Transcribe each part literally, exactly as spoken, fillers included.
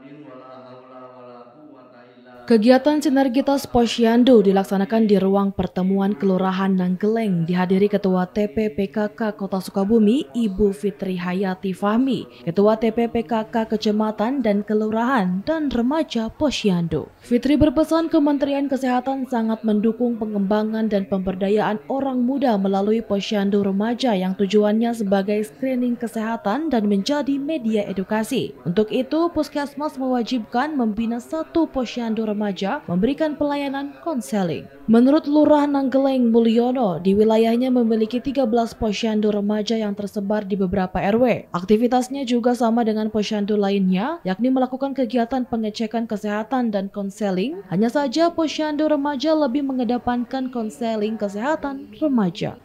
Kegiatan sinergitas Posyandu dilaksanakan di ruang pertemuan Kelurahan Nanggeleng, dihadiri Ketua T P P K K Kota Sukabumi, Ibu Fitri Hayati Fahmi, Ketua T P P K K Kecamatan dan Kelurahan dan Remaja Posyandu. Fitri berpesan Kementerian Kesehatan sangat mendukung pengembangan dan pemberdayaan orang muda melalui Posyandu Remaja yang tujuannya sebagai screening kesehatan dan menjadi media edukasi. Untuk itu, Puskesmas mewajibkan membina satu Posyandu Remaja memberikan pelayanan konseling. Menurut Lurah Nanggeleng Mulyono, di wilayahnya memiliki tiga belas Posyandu Remaja yang tersebar di beberapa R W. Aktivitasnya juga sama dengan Posyandu lainnya, yakni melakukan kegiatan pengecekan kesehatan dan konseling. Hanya saja Posyandu Remaja lebih mengedepankan konseling kesehatan remaja.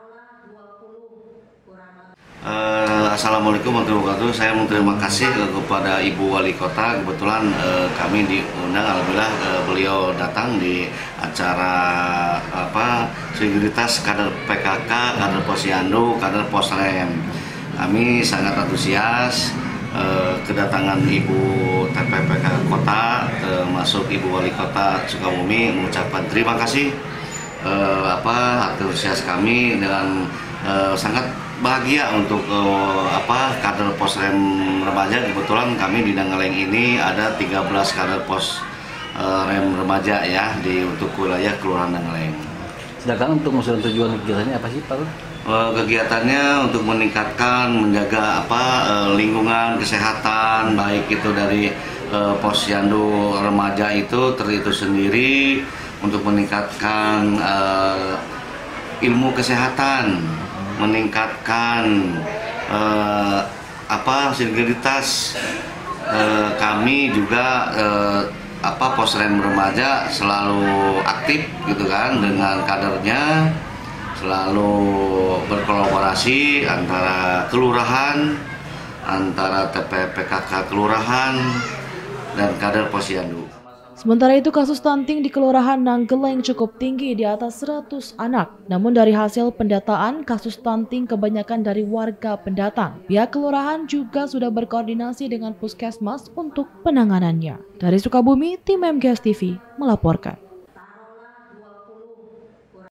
Uh, Assalamualaikum warahmatullahi wabarakatuh. Saya mau terima kasih uh, kepada Ibu Wali Kota. Kebetulan uh, kami diundang, alhamdulillah uh, beliau datang di acara apa sinergitas kader P K K, kader Posyandu, kader Posrem. Kami sangat antusias uh, kedatangan Ibu T P P K K Kota, termasuk Ibu Wali Kota Sukabumi, mengucapkan terima kasih uh, apa antusias kami dengan uh, sangat bahagia untuk uh, apa kader Posrem remaja. Kebetulan kami di Nanggeleng ini ada tiga belas kader pos uh, rem remaja ya di untuk wilayah Kelurahan Nanggeleng. Sedangkan untuk maksud tujuan kegiatannya apa sih Pak? Uh, kegiatannya untuk meningkatkan menjaga apa uh, lingkungan kesehatan, baik itu dari uh, Posyandu remaja itu ter itu sendiri untuk meningkatkan uh, ilmu kesehatan, meningkatkan eh, apa sinergitas. eh, kami juga eh, apa Posrem remaja selalu aktif gitu kan dengan kadernya, selalu berkolaborasi antara kelurahan, antara T P P K K kelurahan dan kader Posyandu. Sementara itu, kasus stunting di Kelurahan Nanggeleng cukup tinggi di atas seratus anak. Namun dari hasil pendataan, kasus stunting kebanyakan dari warga pendatang. Pihak kelurahan juga sudah berkoordinasi dengan Puskesmas untuk penanganannya. Dari Sukabumi, tim M G S T V melaporkan.